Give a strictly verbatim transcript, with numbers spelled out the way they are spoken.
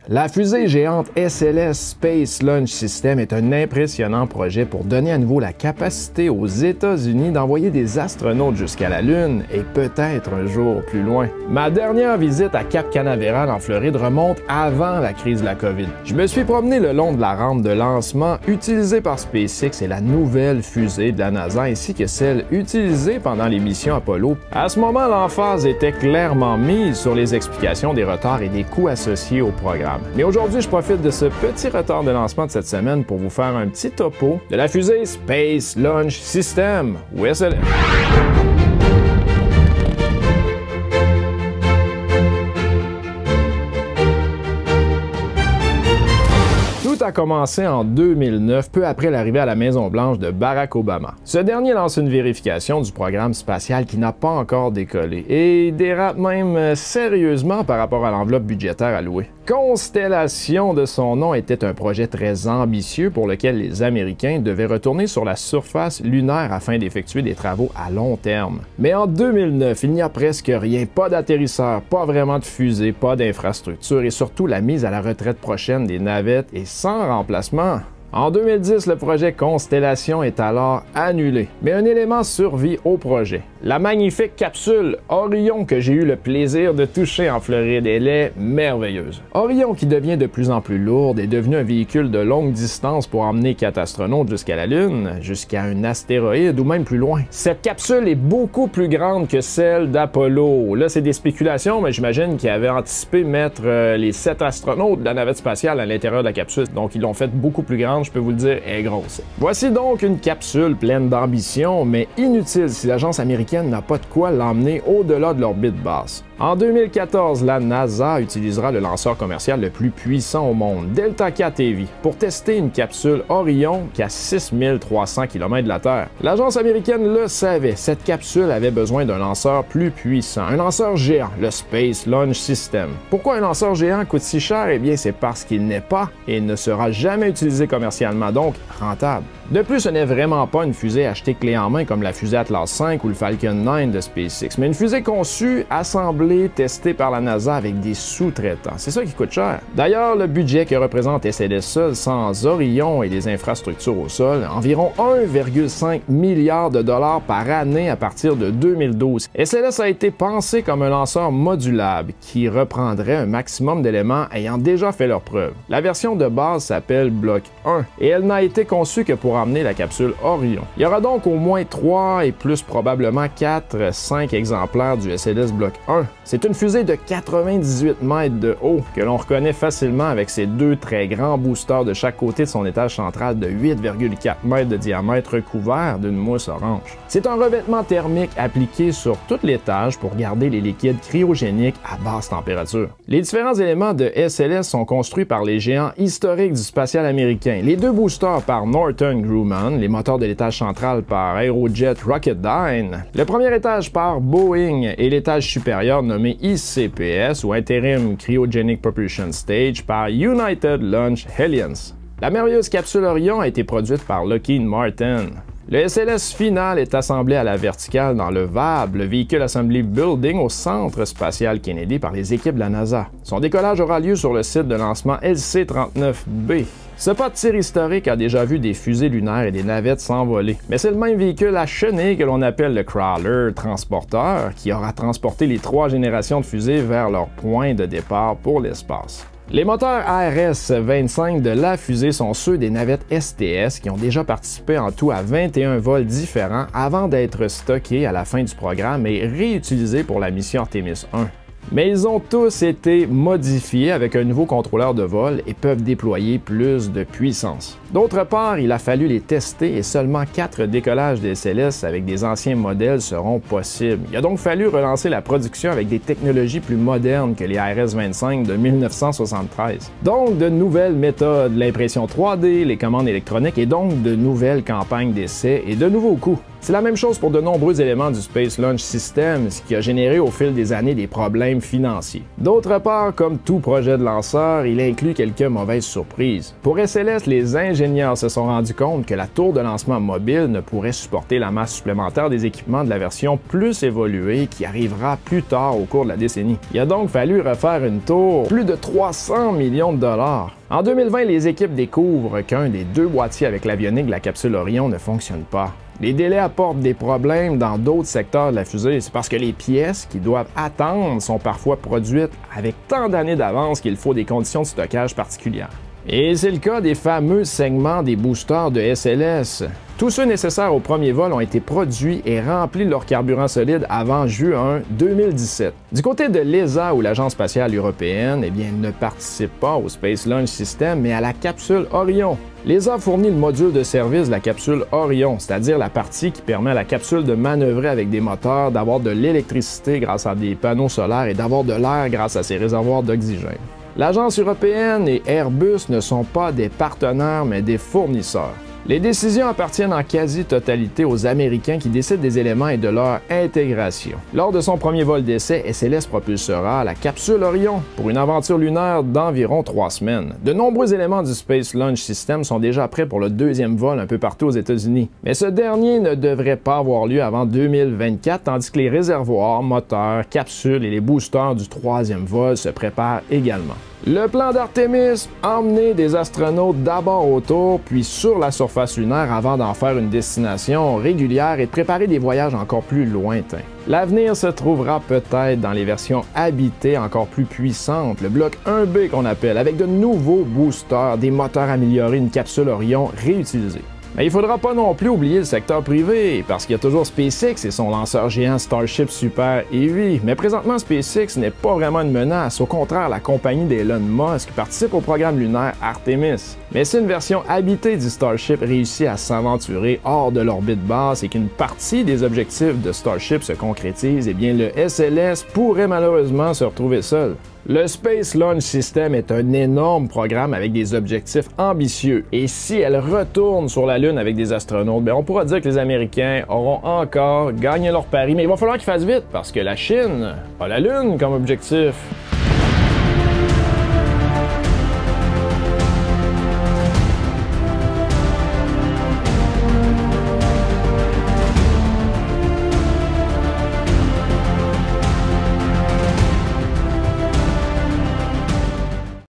La fusée géante S L S Space Launch System est un impressionnant projet pour donner à nouveau la capacité aux États-Unis d'envoyer des astronautes jusqu'à la Lune et peut-être un jour plus loin. Ma dernière visite à Cap Canaveral en Floride remonte avant la crise de la COVID. Je me suis promené le long de la rampe de lancement utilisée par SpaceX et la nouvelle fusée de la NASA ainsi que celle utilisée pendant les missions Apollo. À ce moment, l'emphase était clairement mise sur les explications des retards et des coûts associés au programme. Mais aujourd'hui, je profite de ce petit retard de lancement de cette semaine pour vous faire un petit topo de la fusée Space Launch System, ou S L S. Tout a commencé en deux mille neuf, peu après l'arrivée à la Maison-Blanche de Barack Obama. Ce dernier lance une vérification du programme spatial qui n'a pas encore décollé et dérape même sérieusement par rapport à l'enveloppe budgétaire allouée. Constellation de son nom était un projet très ambitieux pour lequel les Américains devaient retourner sur la surface lunaire afin d'effectuer des travaux à long terme. Mais en deux mille neuf, il n'y a presque rien, pas d'atterrisseur, pas vraiment de fusée, pas d'infrastructure et surtout la mise à la retraite prochaine des navettes et sans remplacement. En deux mille dix, le projet Constellation est alors annulé, mais un élément survit au projet. La magnifique capsule Orion que j'ai eu le plaisir de toucher en Floride, elle est merveilleuse. Orion qui devient de plus en plus lourde est devenu un véhicule de longue distance pour emmener quatre astronautes jusqu'à la Lune, jusqu'à un astéroïde ou même plus loin. Cette capsule est beaucoup plus grande que celle d'Apollo. Là, c'est des spéculations, mais j'imagine qu'ils avaient anticipé mettre euh, les sept astronautes de la navette spatiale à l'intérieur de la capsule, donc ils l'ont fait beaucoup plus grande. Je peux vous le dire, elle est grosse. Voici donc une capsule pleine d'ambition, mais inutile si l'agence américaine n'a pas de quoi l'emmener au-delà de l'orbite basse. En deux mille quatorze, la NASA utilisera le lanceur commercial le plus puissant au monde, Delta quatre Heavy, pour tester une capsule Orion qui a six mille trois cents kilomètres de la Terre. L'agence américaine le savait, cette capsule avait besoin d'un lanceur plus puissant, un lanceur géant, le Space Launch System. Pourquoi un lanceur géant coûte si cher? Eh bien, c'est parce qu'il n'est pas et ne sera jamais utilisé commercialement, donc rentable. De plus, ce n'est vraiment pas une fusée achetée clé en main comme la fusée Atlas cinq ou le Falcon neuf de SpaceX, mais une fusée conçue, assemblée, testée par la NASA avec des sous-traitants. C'est ça qui coûte cher. D'ailleurs, le budget que représente S L S seul sans Orion et des infrastructures au sol, environ un virgule cinq milliard de dollars par année à partir de deux mille douze. S L S a été pensé comme un lanceur modulable qui reprendrait un maximum d'éléments ayant déjà fait leur preuve. La version de base s'appelle Block un et elle n'a été conçue que pour emmener la capsule Orion. Il y aura donc au moins trois et plus probablement quatre, cinq exemplaires du S L S Block un. C'est une fusée de quatre-vingt-dix-huit mètres de haut que l'on reconnaît facilement avec ses deux très grands boosters de chaque côté de son étage central de huit virgule quatre mètres de diamètre recouvert d'une mousse orange. C'est un revêtement thermique appliqué sur tout l'étage pour garder les liquides cryogéniques à basse température. Les différents éléments de S L S sont construits par les géants historiques du spatial américain. Les deux boosters par Northrop Grumman, les moteurs de l'étage central par Aerojet Rocketdyne, le premier étage par Boeing et l'étage supérieur nommé I C P S ou Interim Cryogenic Propulsion Stage par United Launch Alliance. La merveilleuse capsule Orion a été produite par Lockheed Martin. Le S L S final est assemblé à la verticale dans le V A B, le Vehicle Assembly Building au Centre spatial Kennedy par les équipes de la NASA. Son décollage aura lieu sur le site de lancement L C trente-neuf B. Ce pas de tir historique a déjà vu des fusées lunaires et des navettes s'envoler, mais c'est le même véhicule à chenilles que l'on appelle le Crawler transporteur qui aura transporté les trois générations de fusées vers leur point de départ pour l'espace. Les moteurs A R S vingt-cinq de la fusée sont ceux des navettes S T S qui ont déjà participé en tout à vingt et un vols différents avant d'être stockés à la fin du programme et réutilisés pour la mission Artemis un. Mais ils ont tous été modifiés avec un nouveau contrôleur de vol et peuvent déployer plus de puissance. D'autre part, il a fallu les tester et seulement quatre décollages de S L S avec des anciens modèles seront possibles. Il a donc fallu relancer la production avec des technologies plus modernes que les A R S vingt-cinq de mille neuf cent soixante-treize. Donc de nouvelles méthodes, l'impression trois D, les commandes électroniques et donc de nouvelles campagnes d'essais et de nouveaux coûts. C'est la même chose pour de nombreux éléments du Space Launch System, ce qui a généré au fil des années des problèmes financiers. D'autre part, comme tout projet de lanceur, il inclut quelques mauvaises surprises. Pour S L S, les ingénieurs se sont rendus compte que la tour de lancement mobile ne pourrait supporter la masse supplémentaire des équipements de la version plus évoluée qui arrivera plus tard au cours de la décennie. Il a donc fallu refaire une tour plus de trois cents millions de dollars. En deux mille vingt, les équipes découvrent qu'un des deux boîtiers avec l'avionique de la capsule Orion ne fonctionne pas. Les délais apportent des problèmes dans d'autres secteurs de la fusée. C'est parce que les pièces qui doivent attendre sont parfois produites avec tant d'années d'avance qu'il faut des conditions de stockage particulières. Et c'est le cas des fameux segments des boosters de S L S. Tous ceux nécessaires au premier vol ont été produits et remplis de leur carburant solide avant juin deux mille dix-sept. Du côté de l'E S A ou l'Agence spatiale européenne, eh bien, ne participe pas au Space Launch System, mais à la capsule Orion. L'E S A fournit le module de service de la capsule Orion, c'est-à-dire la partie qui permet à la capsule de manœuvrer avec des moteurs, d'avoir de l'électricité grâce à des panneaux solaires et d'avoir de l'air grâce à ses réservoirs d'oxygène. L'Agence européenne et Airbus ne sont pas des partenaires, mais des fournisseurs. Les décisions appartiennent en quasi-totalité aux Américains qui décident des éléments et de leur intégration. Lors de son premier vol d'essai, S L S propulsera la capsule Orion pour une aventure lunaire d'environ trois semaines. De nombreux éléments du Space Launch System sont déjà prêts pour le deuxième vol un peu partout aux États-Unis. Mais ce dernier ne devrait pas avoir lieu avant deux mille vingt-quatre, tandis que les réservoirs, moteurs, capsules et les boosters du troisième vol se préparent également. Le plan d'Artemis, emmener des astronautes d'abord autour, puis sur la surface lunaire avant d'en faire une destination régulière et de préparer des voyages encore plus lointains. L'avenir se trouvera peut-être dans les versions habitées encore plus puissantes, le bloc un B qu'on appelle, avec de nouveaux boosters, des moteurs améliorés, une capsule Orion réutilisée. Mais il ne faudra pas non plus oublier le secteur privé, parce qu'il y a toujours SpaceX et son lanceur géant Starship Super Heavy. Mais présentement, SpaceX n'est pas vraiment une menace. Au contraire, la compagnie d'Elon Musk participe au programme lunaire Artemis. Mais si une version habitée du Starship réussit à s'aventurer hors de l'orbite basse et qu'une partie des objectifs de Starship se concrétise, eh bien le S L S pourrait malheureusement se retrouver seul. Le Space Launch System est un énorme programme avec des objectifs ambitieux. Et si elle retourne sur la Lune avec des astronautes, bien on pourra dire que les Américains auront encore gagné leur pari. Mais il va falloir qu'ils fassent vite parce que la Chine a la Lune comme objectif.